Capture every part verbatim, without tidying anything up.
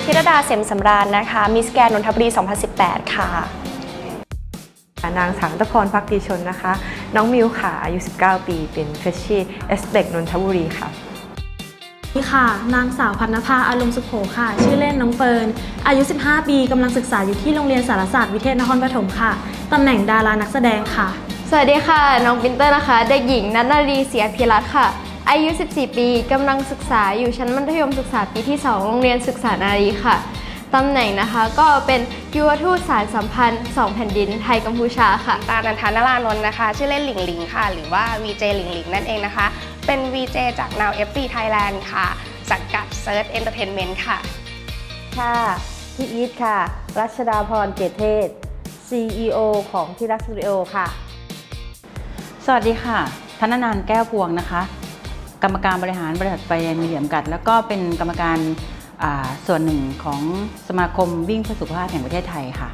ธิรดาเสมสำราญนะคะมิสแกรนด์นนทบุรีสองพันสิบแปดค่ะนางสาวตะพรภักดีชนนะคะน้องมิวค่ะอายุสิบเก้าปีเป็นเฟรชชี่เอสเด็กนนทบุรีค่ะนี่ค่ะนางสาวพันนภาอารมณ์สุโขค่ะชื่อเล่นน้องเฟิร์นอายุสิบห้าปีกำลังศึกษาอยู่ที่โรงเรียนสารศาสตร์วิเทศนครปฐมค่ะตำแหน่งดารานักแสดงค่ะสวัสดีค่ะน้องปินเตอร์นะคะเด็กหญิงนัทนารีศรีอภิรัตน์ค่ะอายุสิบสี่ปีกำลังศึกษาอยู่ชั้นมัธยมศึกษาปีที่สองโรงเรียนศึกษานารีค่ะตำแหน่งนะคะก็เป็นยุวทูตสารสัมพันธ์สองแผ่นดินไทยกัมพูชาค่ะตานันทานารานนท์นะคะชื่อเล่นหลิงหลิงค่ะหรือว่า วี เจ หลิงหลิงนั่นเองนะคะเป็น วี เจ จาก Now เอฟ ซี Thailand ค่ะสังกัด Search Entertainment ค่ะค่ะพี่อีทค่ะรัชดาพรเกตเทศ ซี อี โอ ของที่รักสตูดิโอค่ะสวัสดีค่ะธนนันท์แก้วพวงนะคะกรรมการบริหารบริษัทไฟแนนซ์มีเดียมกัดแล้วก็เป็นกรรมการส่วนหนึ่งของสมาคมวิ่งเพื่อสุขภาพแห่งประเทศไทยค่ะ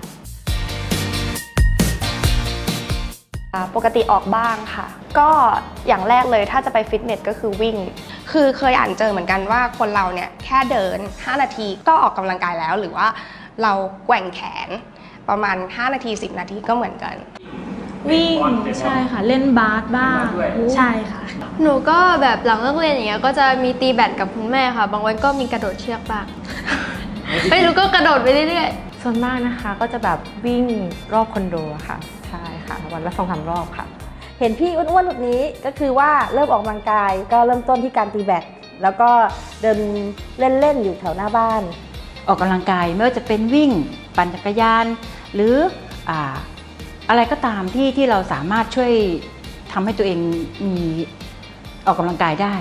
ปกติออกบ้างค่ะก็อย่างแรกเลยถ้าจะไปฟิตเนสก็คือวิ่งคือเคยอ่านเจอเหมือนกันว่าคนเราเนี่ยแค่เดินห้านาทีก็ออกกำลังกายแล้วหรือว่าเราแกว่งแขนประมาณห้านาทีสิบนาทีก็เหมือนกันวิ่งใช่ค่ะเล่นบาสบ้างใช่ค่ะหนูก็แบบหลังเลิกเรียนอย่างเงี้ยก็จะมีตีแบดกับคุณแม่ค่ะบางวันก็มีกระโดดเชือกบ้างไม่รู้ก็กระโดดไปเรื่อยๆส่วนมากนะคะก็จะแบบวิ่งรอบคอนโดค่ะใช่ค่ะวันละสองสามรอบค่ะเห็นพี่อ้วนๆแบบนี้ก็คือว่าเริ่มออกกำลังกายก็เริ่มต้นที่การตีแบดแล้วก็เดินเล่นๆอยู่แถวหน้าบ้านออกกำลังกายไม่ว่าจะเป็นวิ่งปั่นจักรยานหรืออ่าอะไรก็ตามที่ที่เราสามารถช่วยทำให้ตัวเองมีออกกำลังกายได้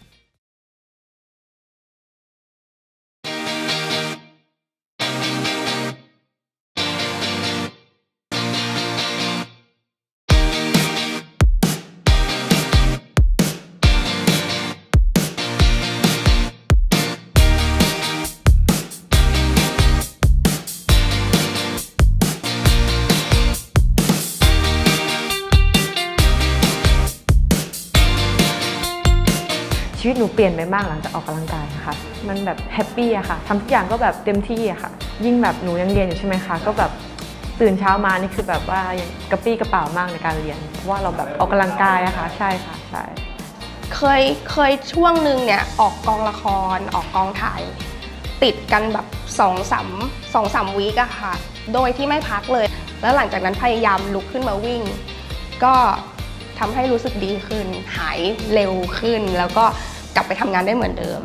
ชีวิตหนูเปลี่ยนไปมากหลังจากออกกำลังกายนะคะมันแบบแฮปปี้อะค่ะทำทุกอย่างก็แบบเต็มที่อะค่ะยิ่งแบบหนูยังเรียนอยู่ใช่ไหมคะก็แบบตื่นเช้ามานี่คือแบบว่ากระปี้กระเป๋ามากในการเรียนเพราะว่าเราแบบออกกำลังกายอะค่ะใช่ค่ะใช่เคยเคยช่วงหนึ่งเนี่ยออกกองละครออกกองถ่ายติดกันแบบสองสามสองสามวีคอะค่ะโดยที่ไม่พักเลยแล้วหลังจากนั้นพยายามลุกขึ้นมาวิ่งก็ทำให้รู้สึกดีขึ้นหายเร็วขึ้นแล้วก็กลับไปทำงานได้เหมือนเดิม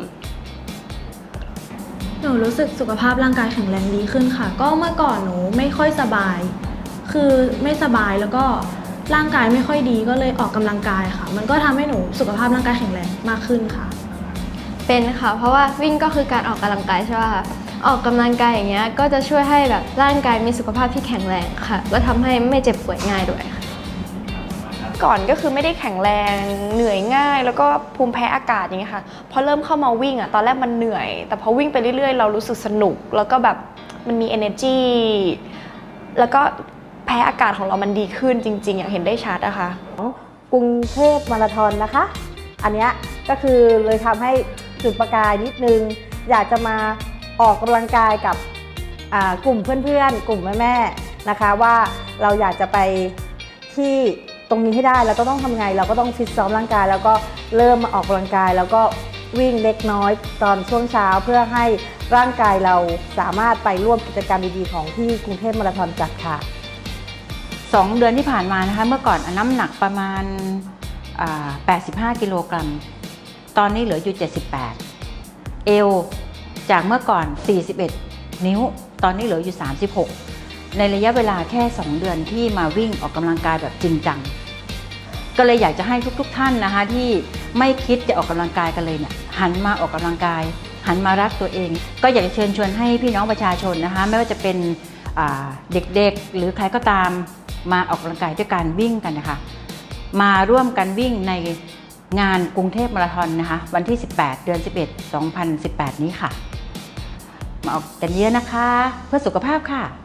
หนูรู้สึกสุขภาพร่างกายแข็งแรงดีขึ้นค่ะก็เมื่อก่อนหนูไม่ค่อยสบายคือไม่สบายแล้วก็ร่างกายไม่ค่อยดีก็เลยออกกำลังกายค่ะมันก็ทำให้หนูสุขภาพร่างกายแข็งแรงมากขึ้นค่ะเป็นค่ะเพราะว่าวิ่งก็คือการออกกำลังกายใช่ไหมคะออกกำลังกายอย่างเงี้ยก็จะช่วยให้แบบร่างกายมีสุขภาพที่แข็งแรงค่ะแล้วทำให้ไม่เจ็บป่วยง่ายด้วยค่ะก่อนก็คือไม่ได้แข็งแรงเหนื่อยง่ายแล้วก็ภูมิแพ้อากาศอย่างเงี้ยค่ะพอเริ่มเข้ามาวิ่งอ่ะตอนแรกมันเหนื่อยแต่พอวิ่งไปเรื่อยๆเรารู้สึกสนุกแล้วก็แบบมันมี energy แล้วก็แพ้อากาศของเรามันดีขึ้นจริงๆอย่างเห็นได้ชัดอะค่ะกรุงเทพมาราธอนนะคะอันนี้ก็คือเลยทำให้จุดประกายนิดนึงอยากจะมาออกกำลังกายกับกลุ่มเพื่อนๆกลุ่มแม่ๆนะคะว่าเราอยากจะไปที่ตรงนี้ให้ได้แล้วก็ต้องทำไงเราก็ต้องฟิตซ้อมร่างกายแล้วก็เริ่มมาออกกำลังกายแล้วก็วิ่งเล็กน้อยตอนช่วงเช้าเพื่อให้ร่างกายเราสามารถไปร่วมกิจกรรมดีๆของที่กรุงเทพมาราธอนจัดค่ะสองเดือนที่ผ่านมานะคะเมื่อก่อนน้ำหนักประมาณแปดสิบห้ากิโลกรัมตอนนี้เหลืออยู่เจ็ดสิบแปดเอวจากเมื่อก่อนสี่สิบเอ็ดนิ้วตอนนี้เหลืออยู่สามสิบหกในระยะเวลาแค่สองเดือนที่มาวิ่งออกกำลังกายแบบจริงจังก็เลยอยากจะให้ทุกๆท่านนะคะที่ไม่คิดจะออกกำลังกายกันเลยเนี่ยหันมาออกกำลังกายหันมารักตัวเองก็อยากจะเชิญชวนให้พี่น้องประชาชนนะคะไม่ว่าจะเป็นเด็กๆหรือใครก็ตามมาออกกำลังกายด้วยการวิ่งกันนะคะมาร่วมกันวิ่งในงานกรุงเทพมาราธอนนะคะวันที่สิบแปดเดือนสิบเอ็ด สองพันสิบแปดนี้ค่ะมาออกกันเยอะนะคะเพื่อสุขภาพค่ะ